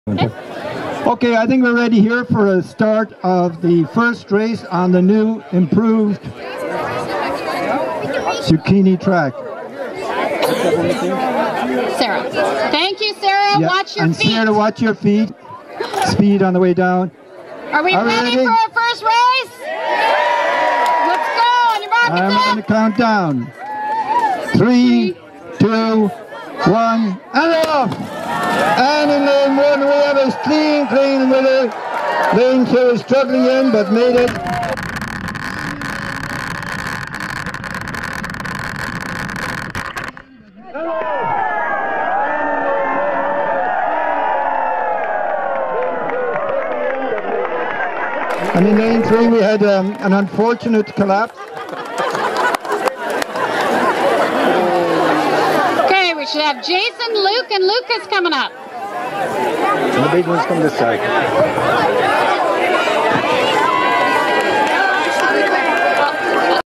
Okay, I think we're ready here for a start of the first race on the new improved zucchini track. Sarah. Thank you, Sarah. Yeah, watch your and feet. Sarah, watch your feet. Speed on the way down. Are we ready for our first race? Let's go on your mark. I'm going to count down. 3, 2, 1, and off! And in lane 1 we have a clean winner. Lane 2 is struggling in but made it. And in lane 3 we had an unfortunate collapse. Okay, we should have Jason, Luke, and Lucas coming up. And the big ones come this side.